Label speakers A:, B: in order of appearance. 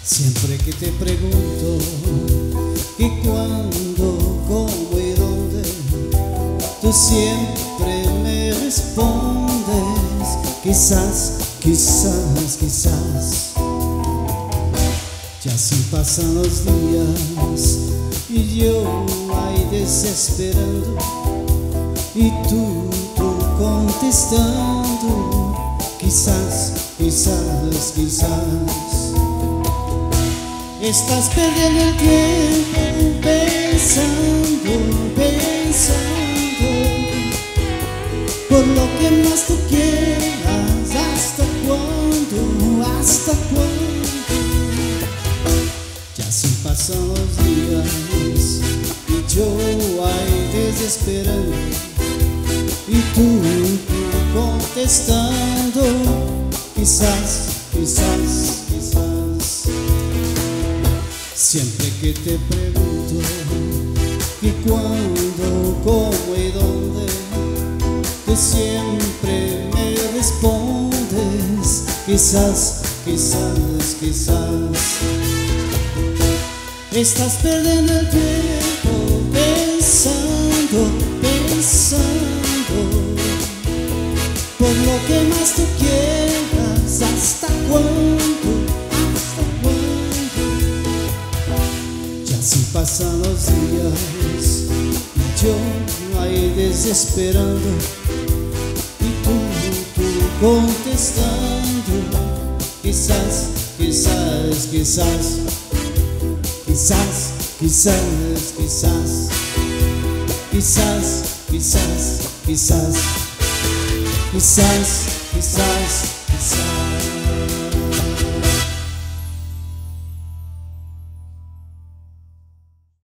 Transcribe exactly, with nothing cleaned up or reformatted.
A: Siempre que te pregunto qué, cuándo, cómo y dónde, tú siempre me respondes quizás, quizás, quizás. Ya así pasan los días y yo ahí desesperando y tú, tú contestando quizás, quizás, quizás. Estás perdiendo el tiempo pensando, pensando por lo que más tú quieras. ¿Hasta cuándo? ¿Hasta cuándo? Ya así pasan los días y yo ahí desesperando y tú, tú contestando quizás, quizás, quizás. Siempre que te pregunto y cuándo, cómo y dónde, tú siempre me respondes quizás, quizás, quizás. Estás perdiendo el tiempo pensando, pensando por lo que más tú quieras. ¿Hasta cuándo? Así pasan los días y yo ahí desesperando y tú, tú contestando quizás, quizás, quizás, quizás, quizás, quizás, quizás, quizás, quizás, quizás, quizás, quizás.